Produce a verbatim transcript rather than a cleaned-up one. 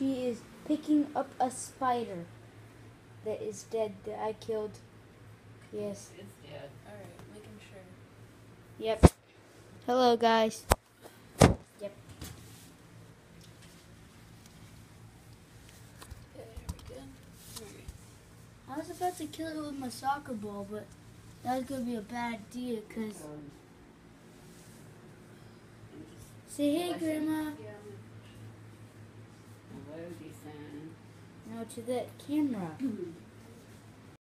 she is picking up a spider that is dead that I killed. Yes. It's dead. Alright, making sure. Yep. Hello, guys. Yep. There we go. Alright. I was about to kill it with my soccer ball, but that was going to be a bad idea, because... Um, Say hey, Grandma. Yeah. Hello, Desan. Now to that camera.